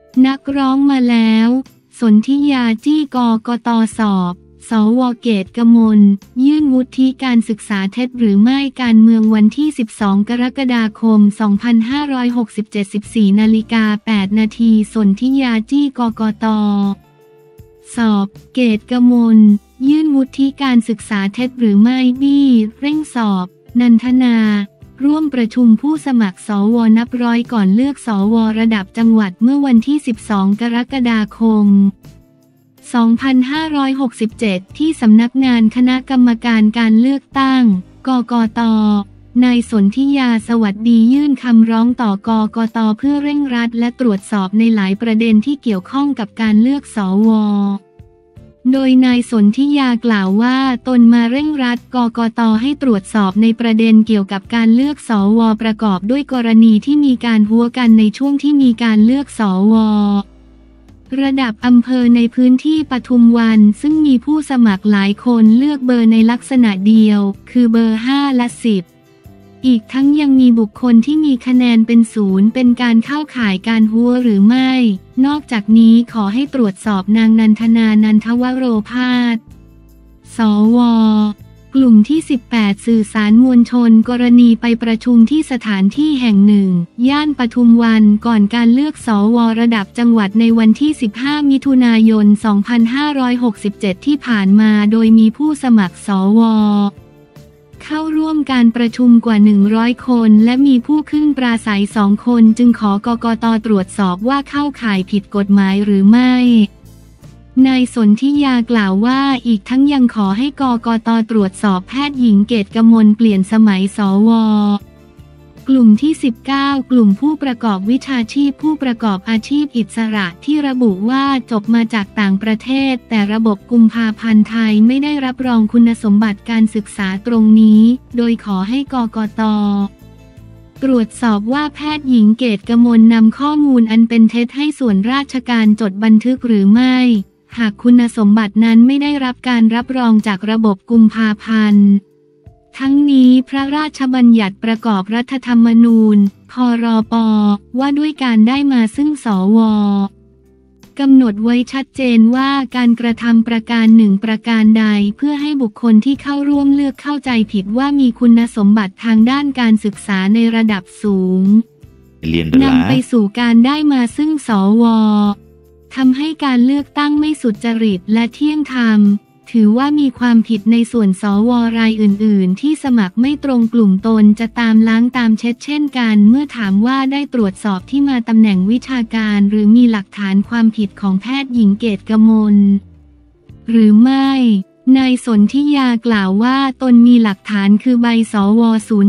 นักร้องมาแล้วสนธิยาจี้กกต.สอบสว.เกตกมลยื่นวุฒิการศึกษาเท็จหรือไม่การเมืองวันที่12 กรกฎาคม 2567 14 นาฬิกา 8 นาทีสนธิยาจี้กกต.สอบเกตกมลยื่นวุฒิการศึกษาเท็จหรือไม่บี้เร่งสอบนันทนาร่วมประชุมผู้สมัครสวนับร้อยก่อนเลือกสวระดับจังหวัดเมื่อวันที่12 กรกฎาคม 2567 ที่สำนักงานคณะกรรมการการเลือกตั้งกกต.นายสนธิยาสวัสดียื่นคำร้องต่อกกต.เพื่อเร่งรัดและตรวจสอบในหลายประเด็นที่เกี่ยวข้องกับการเลือกสว.โดยนายสนธิยากล่าวว่าตนมาเร่งรัดกกต.ให้ตรวจสอบในประเด็นเกี่ยวกับการเลือกสว.ประกอบด้วยกรณีที่มีการหัวกันในช่วงที่มีการเลือกสว.ระดับอำเภอในพื้นที่ปทุมวันซึ่งมีผู้สมัครหลายคนเลือกเบอร์ในลักษณะเดียวคือเบอร์ 5 และ 10 อีกทั้งยังมีบุคคลที่มีคะแนนเป็นศูนย์เป็นการเข้าข่ายการหัวหรือไม่นอกจากนี้ขอให้ตรวจสอบนางนันทนานันทวโรภาสสว.กลุ่มที่ 18 สื่อสารมวลชนกรณีไปประชุมที่สถานที่แห่งหนึ่งย่านปทุมวันก่อนการเลือกสว.ระดับจังหวัดในวันที่ 15 มิถุนายน 2567 ที่ผ่านมาโดยมีผู้สมัครสว.เข้าร่วมการประชุมกว่า 100 คนและมีผู้ขึ้นปราศัย2 คนจึงขอกกต.ตรวจสอบว่าเข้าข่ายผิดกฎหมายหรือไม่นายสนธิยากล่าวว่าอีกทั้งยังขอให้กกต.ตรวจสอบแพทย์หญิงเกตกมลเปลี่ยนสมัยสว.กลุ่มที่ 19 กลุ่มผู้ประกอบวิชาชีพผู้ประกอบอาชีพอิสระที่ระบุว่าจบมาจากต่างประเทศแต่ระบบกุมภาพันธ์ไทยไม่ได้รับรองคุณสมบัติการศึกษาตรงนี้โดยขอให้กกต.ตรวจสอบว่าแพทย์หญิงเกตกมลนำข้อมูลอันเป็นเท็จให้ส่วนราชการจดบันทึกหรือไม่หากคุณสมบัตินั้นไม่ได้รับการรับรองจากระบบกุมภาพันธ์ทั้งนี้พระราชบัญญัติประกอบรัฐธรรมนูญพรป.ว่าด้วยการได้มาซึ่งสว.กำหนดไว้ชัดเจนว่าการกระทำประการหนึ่งประการใดเพื่อให้บุคคลที่เข้าร่วมเลือกเข้าใจผิดว่ามีคุณสมบัติทางด้านการศึกษาในระดับสูงนำไปสู่การได้มาซึ่งสว.ทำให้การเลือกตั้งไม่สุจริตและเที่ยงธรรมถือว่ามีความผิดในส่วนสว.รายอื่นๆที่สมัครไม่ตรงกลุ่มตนจะตามล้างตามเช็ดเช่นกันเมื่อถามว่าได้ตรวจสอบที่มาตำแหน่งวิชาการหรือมีหลักฐานความผิดของแพทย์หญิงเกตกมลหรือไม่นายสนธิยากล่าวว่าตนมีหลักฐานคือใบสว.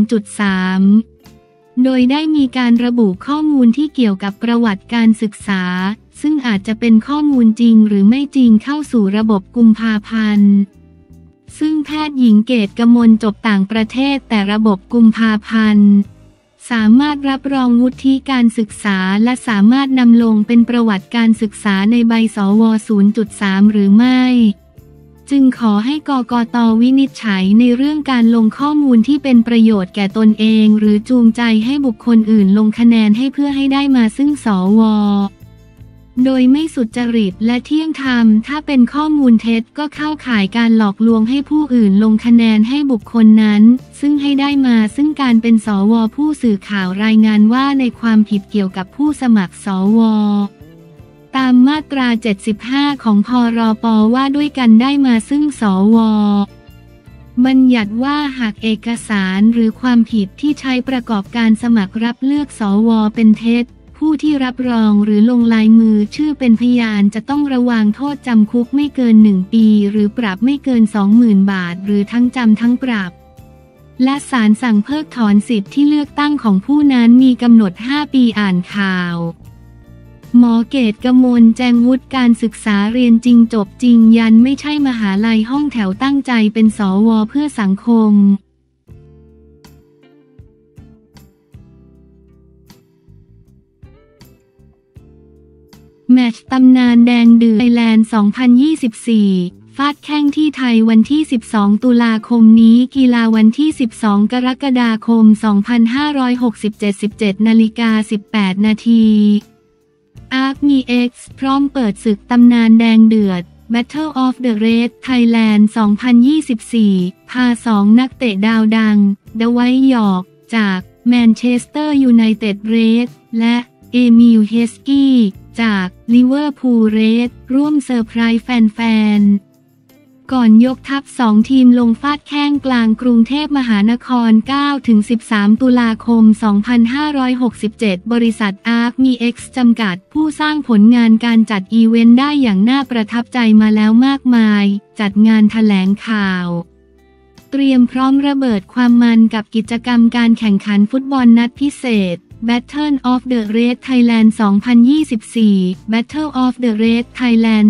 0.3 โดยได้มีการระบุข้อมูลที่เกี่ยวกับประวัติการศึกษาซึ่งอาจจะเป็นข้อมูลจริงหรือไม่จริงเข้าสู่ระบบกุมภาพันธ์ซึ่งแพทย์หญิงเกตกมลจบต่างประเทศแต่ระบบกุมภาพันธ์สามารถรับรองวุฒิการศึกษาและสามารถนำลงเป็นประวัติการศึกษาในใบสว. 0.3 หรือไม่จึงขอให้กกต.วินิจฉัยในเรื่องการลงข้อมูลที่เป็นประโยชน์แก่ตนเองหรือจูงใจให้บุคคลอื่นลงคะแนนให้เพื่อให้ได้มาซึ่งสว.โดยไม่สุจริตและเที่ยงธรรมถ้าเป็นข้อมูลเท็จก็เข้าข่ายการหลอกลวงให้ผู้อื่นลงคะแนนให้บุคคลนั้นซึ่งให้ได้มาซึ่งการเป็นสว.ผู้สื่อข่าวรายงานว่าในความผิดเกี่ยวกับผู้สมัครสว.ตามมาตรา 75 ของพรป.ว่าด้วยกันได้มาซึ่งสว.บัญญัติว่าหากเอกสารหรือความผิดที่ใช้ประกอบการสมัครรับเลือกสว.เป็นเท็จผู้ที่รับรองหรือลงลายมือชื่อเป็นพยานจะต้องระวางโทษจำคุกไม่เกิน1 ปีหรือปรับไม่เกิน 20,000 บาทหรือทั้งจำทั้งปรับและศาลสั่งเพิกถอนสิทธิ์ที่เลือกตั้งของผู้นั้นมีกำหนด5 ปีอ่านข่าวหมอเกตกมลแจงวุฒิการศึกษาเรียนจริงจบจริงยันไม่ใช่มหาลัยห้องแถวตั้งใจเป็นสว.เพื่อสังคมแมตช์ตำนานแดงเดือดไทยแลนด์ 2024 ฟาดแข้งที่ไทยวันที่ 12 ตุลาคมนี้กีฬาวันที่ 12 กรกฎาคม 2567 17:18 น. Army X พร้อมเปิดศึกตำนานแดงเดือด Battle of the Red Thailand 2024 พา2นักเตะดาวดังดไวท์ ยอร์กจากแมนเชสเตอร์ยูไนเต็ดเรดและเอมิล เฮสกี้จากลิเวอร์พูลเรดร่วมเซอร์ไพรส์แฟนๆก่อนยกทัพ2ทีมลงฟาดแข้งกลางกรุงเทพมหานคร 9-13 ตุลาคม 2567 บริษัท Army X จำกัดผู้สร้างผลงานการจัดอีเวนต์ได้อย่างน่าประทับใจมาแล้วมากมายจัดงานแถลงข่าวเตรียมพร้อมระเบิดความมันกับกิจกรรมการแข่งขันฟุตบอลนัดพิเศษ Battle of the Red Thailand 2024 Battle of the Red Thailand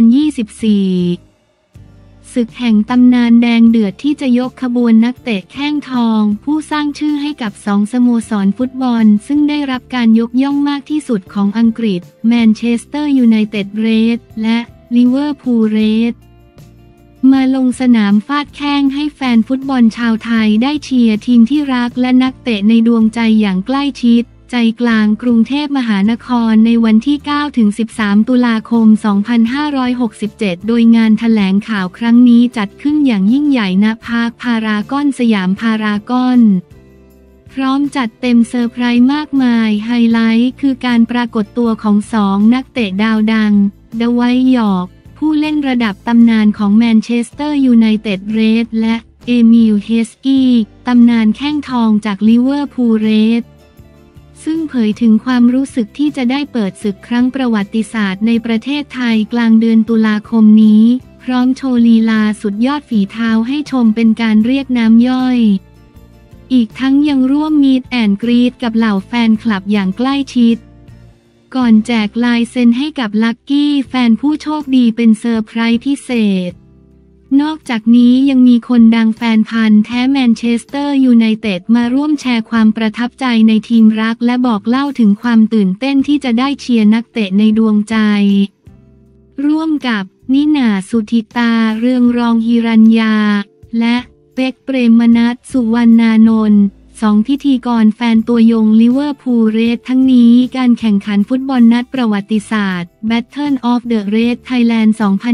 2024 ศึกแห่งตำนานแดงเดือดที่จะยกขบวนนักเตะแข้งทองผู้สร้างชื่อให้กับ2 สโมสรฟุตบอลซึ่งได้รับการยกย่องมากที่สุดของอังกฤษแมนเชสเตอร์ยูไนเต็ดเรดและลิเวอร์พูลเรดมาลงสนามฟาดแข้งให้แฟนฟุตบอลชาวไทยได้เชียร์ทีมที่รักและนักเตะในดวงใจอย่างใกล้ชิดใจกลางกรุงเทพมหานครในวันที่ 9-13 ตุลาคม 2567 โดยงานแถลงข่าวครั้งนี้จัดขึ้นอย่างยิ่งใหญ่ณพาร์คพารากอนสยามพารากอนพร้อมจัดเต็มเซอร์ไพรส์มากมายไฮไลท์คือการปรากฏตัวของ2 นักเตะดาวดังดไวท์ ยอร์กผู้เล่นระดับตำนานของแมนเชสเตอร์ยูไนเต็ดเรดและเอมิล เฮสกี้ตำนานแข้งทองจากลิเวอร์พูลเรดซึ่งเผยถึงความรู้สึกที่จะได้เปิดศึกครั้งประวัติศาสตร์ในประเทศไทยกลางเดือนตุลาคมนี้พร้อมโชว์ลีลาสุดยอดฝีเท้าให้ชมเป็นการเรียกน้ำย่อยอีกทั้งยังร่วมมีตแอนด์กรีตกับเหล่าแฟนคลับอย่างใกล้ชิดก่อนแจกลายเซ็นให้กับลัคกี้แฟนผู้โชคดีเป็นเซอร์ไพรส์พิเศษนอกจากนี้ยังมีคนดังแฟนพันธุ์แท้แมนเชสเตอร์ยูไนเต็ดมาร่วมแชร์ความประทับใจในทีมรักและบอกเล่าถึงความตื่นเต้นที่จะได้เชียร์นักเตะในดวงใจร่วมกับนิน่า สุธิตาเรืองรองหิรัญญาและเป็ก เปรมนัส สุวรรณานนท์2 พิธีกรแฟนตัวยงลิเวอร์พูลเรดทั้งนี้การแข่งขันฟุตบอลนัดประวัติศาสตร์ Battle of the Red Thailand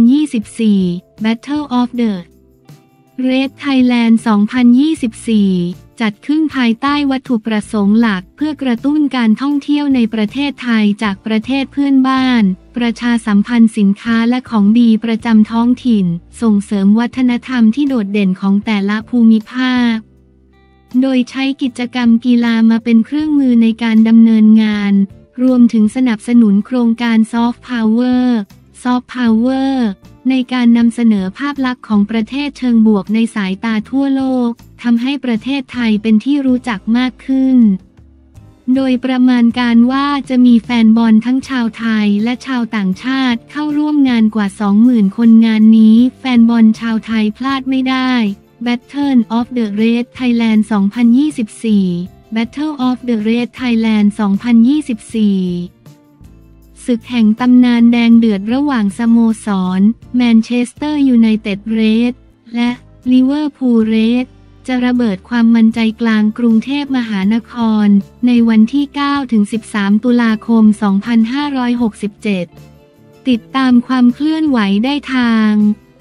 2024 Battle of the Red Thailand 2024 จัดขึ้นภายใต้วัตถุประสงค์หลักเพื่อกระตุ้นการท่องเที่ยวในประเทศไทยจากประเทศเพื่อนบ้านประชาสัมพันธ์สินค้าและของดีประจำท้องถิ่นส่งเสริมวัฒนธรรมที่โดดเด่นของแต่ละภูมิภาคโดยใช้กิจกรรมกีฬามาเป็นเครื่องมือในการดำเนินงานรวมถึงสนับสนุนโครงการซอฟต์พาวเวอร์ในการนำเสนอภาพลักษณ์ของประเทศเชิงบวกในสายตาทั่วโลกทำให้ประเทศไทยเป็นที่รู้จักมากขึ้นโดยประมาณการว่าจะมีแฟนบอลทั้งชาวไทยและชาวต่างชาติเข้าร่วมงานกว่า 20,000 คนงานนี้แฟนบอลชาวไทยพลาดไม่ได้ Battle of the Red Thailand 2024 Battle of the Red Thailand 2024 ศึกแห่งตำนานแดงเดือดระหว่างสโมสรแมนเชสเตอร์ยูไนเต็ดเรดและลิเวอร์พูลเรดจะระเบิดความมั่นใจกลางกรุงเทพมหานครในวันที่ 9-13 ตุลาคม 2567 ติดตามความเคลื่อนไหวได้ทาง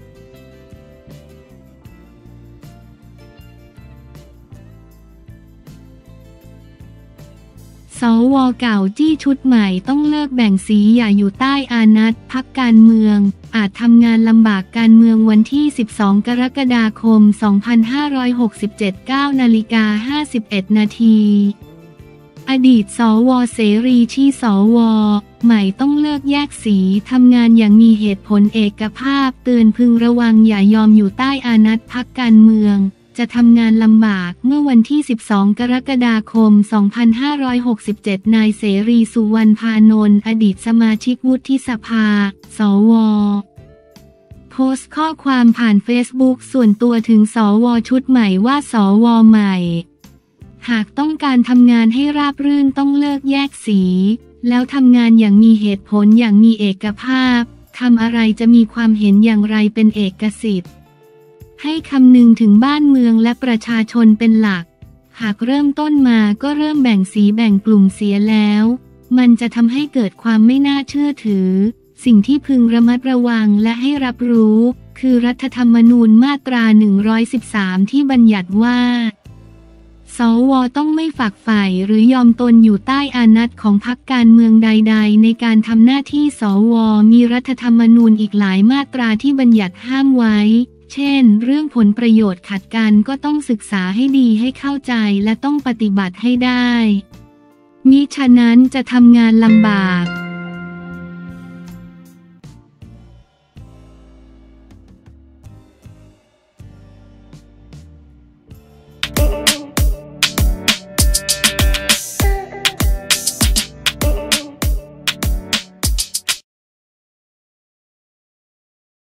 สว.เก่าจี้ชุดใหม่ต้องเลิกแบ่งสีอย่าอยู่ใต้อานัตพรรคการเมืองอาจทำงานลำบากการเมืองวันที่ 12 กรกฎาคม 2567 9:51 นาทีอดีตสว.เสรีชี้สว.ใหม่ต้องเลิกแยกสีทำงานอย่างมีเหตุผลเอกภาพเตือนพึงระวังอย่ายอมอยู่ใต้อานัตพรรคการเมืองจะทำงานลำบากเมื่อวันที่ 12 กรกฎาคม 2567 นายเสรี สุวรรณพานนท์อดีตสมาชิกวุฒิสภา สว.โพสต์ข้อความผ่านเฟซบุ๊กส่วนตัวถึงสว.ชุดใหม่ว่าสว.ใหม่หากต้องการทำงานให้ราบรื่นต้องเลิกแยกสีแล้วทำงานอย่างมีเหตุผลอย่างมีเอกภาพทำอะไรจะมีความเห็นอย่างไรเป็นเอกสิทธิ์ให้คำนึงถึงบ้านเมืองและประชาชนเป็นหลักหากเริ่มต้นมาก็เริ่มแบ่งสีแบ่งกลุ่มเสียแล้วมันจะทำให้เกิดความไม่น่าเชื่อถือสิ่งที่พึงระมัดระวังและให้รับรู้คือรัฐธรรมนูญมาตรา 113 ที่บัญญัติว่าสว.ต้องไม่ฝักใฝ่หรือยอมตนอยู่ใต้อานัตของพรรคการเมืองใดๆในการทำหน้าที่สว.มีรัฐธรรมนูญอีกหลายมาตราที่บัญญัติห้ามไว้เช่นเรื่องผลประโยชน์ขัดกันก็ต้องศึกษาให้ดีให้เข้าใจและต้องปฏิบัติให้ได้มิฉะนั้นจะทำงานลำบาก